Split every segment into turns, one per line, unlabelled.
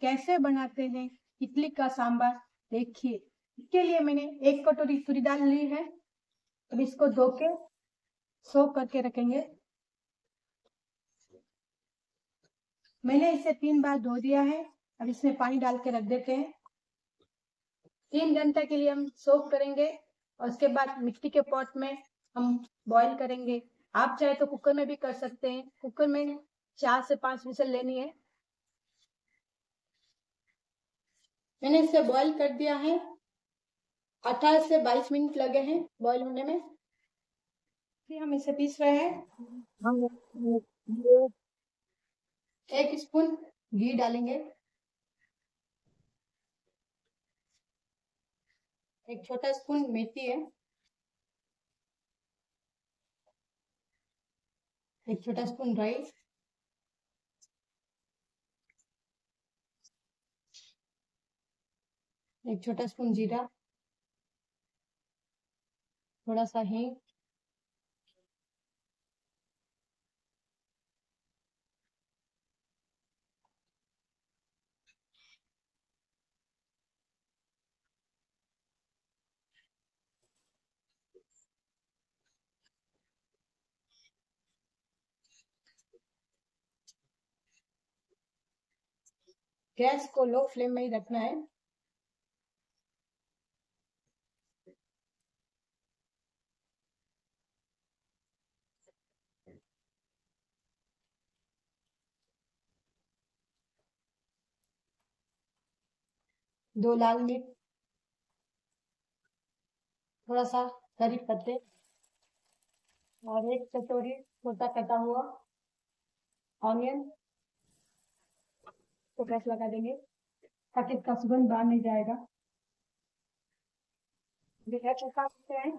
कैसे बनाते हैं इडली का सांभर देखिए। इसके लिए मैंने 1 कटोरी तुरी दाल ली है। अब इसको धो के सोक करके रखेंगे। मैंने इसे 3 बार धो दिया है। अब इसमें पानी डाल के रख देते हैं। 3 घंटे के लिए हम सोक करेंगे और उसके बाद मिट्टी के पॉट में हम बॉईल करेंगे। आप चाहे तो कुकर में भी कर सकते हैं। कुकर में 4 से 5 विसल लेनी है। मैंने इसे बॉईल कर दिया है। 18 से 22 मिनट लगे हैं बॉईल होने में। फिर हम इसे पीस रहे हैं। 1 स्पून घी डालेंगे। 1 छोटा स्पून मेथी है। 1 छोटा स्पून राई। 1 छोटा स्पून जीरा। थोड़ा सा हींग। गैस को लो फ्लेम में ही रखना है। दो लाल मिर्च, थोड़ा सा करी पत्ते और 1 कटोरी छोटा कटा हुआ ऑनियन को प्रेस लगा देंगे ताकि इसका सुगंध बाहर नहीं जाएगा। देखिए चुका सकते हैं।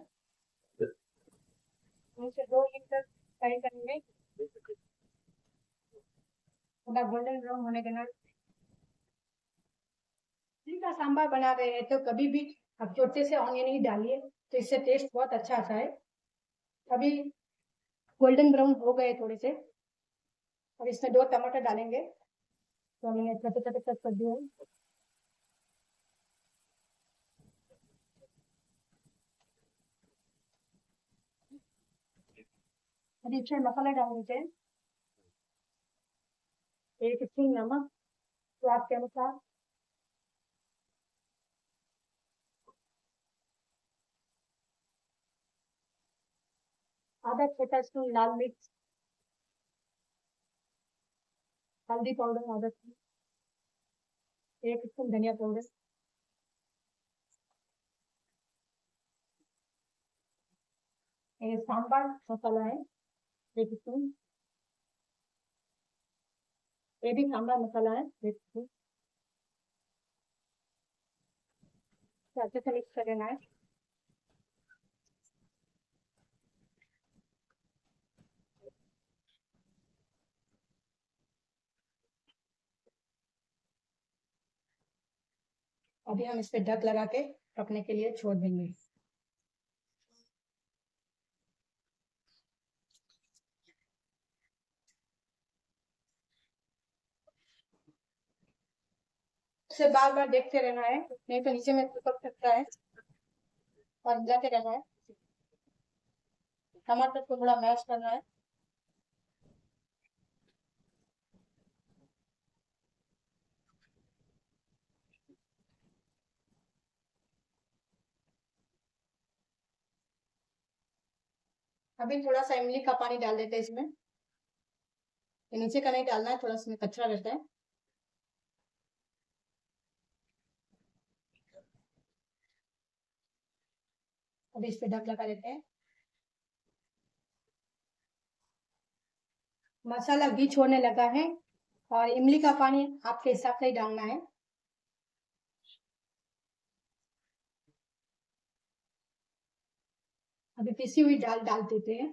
इसे 2 मिनट तक फ्राई करेंगे। थोड़ा गोल्डन ब्राउन होने के बाद इडली का सांभर बना रहे हैं तो कभी भी आप छोटे से ऑनियन ही डालिए तो इससे टेस्ट बहुत अच्छा आता है। अभी गोल्डन ब्राउन हो गए थोड़े से। अब इसमें 2 टमाटर डालेंगे तो मैंने छोटे छोटे कट कर दिए हैं। अभी इसमें मसाला डाल देते हैं। 1 स्पून नमक स्वाद के अनुसार। आधा छोटा स्पून लाल मिर्च। हल्दी पाउडर आधा स्पून। 1 स्पून धनिया पाउडर। ये सांभर मसाला है 1 स्पून। ये भी सांभर मसाला है 1 स्पून। अच्छे से मिक्स कर लेना है। अभी हम इस पे ढक लगा के पकने के लिए छोड़ देंगे। इसे बार बार देखते रहना है नहीं तो नीचे में चिपक सकता है और मिलाते रहना है। टमाटर को थोड़ा मैश करना है। अभी थोड़ा सा इमली का पानी डाल देते हैं इसमें। ये नीचे का नहीं डालना है, थोड़ा इसमें कच्चा रहता है। अभी इस पे ढक लगा देते हैं। मसाला घी छोड़ने लगा है और इमली का पानी आपके हिसाब से ही डालना है। अभी पिसी हुई दाल डाल देते हैं।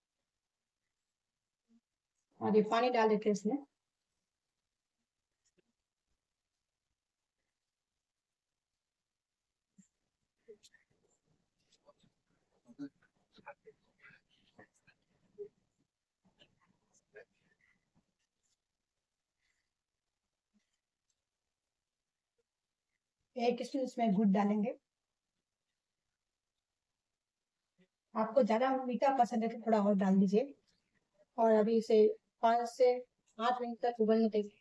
और ये पानी डाल देते हैं इसमें। 1 टीस्पून इसमें गुड़ डालेंगे। आपको ज्यादा मीठा पसंद है तो थोड़ा और डाल दीजिए। और अभी इसे 5 से 8 मिनट तक उबलने देंगे।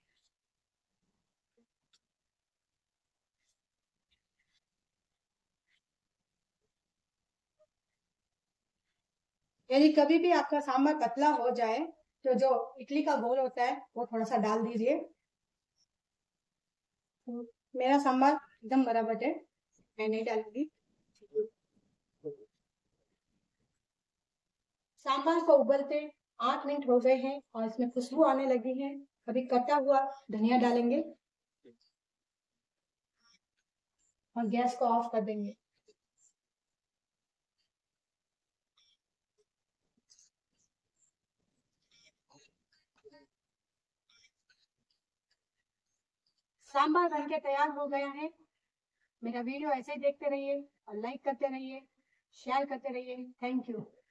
यदि कभी भी आपका सांभर पतला हो जाए तो जो इडली का घोल होता है वो थोड़ा सा डाल दीजिए। मेरा सांभर एकदम बराबर है, मैं नहीं डालूंगी। सांभर को उबलते 8 मिनट हो गए हैं और इसमें खुशबू आने लगी है। अभी कटा हुआ धनिया डालेंगे और गैस को ऑफ कर देंगे। सांभर बनके तैयार हो गया है। मेरा वीडियो ऐसे ही देखते रहिए और लाइक करते रहिए, शेयर करते रहिए। Thank you.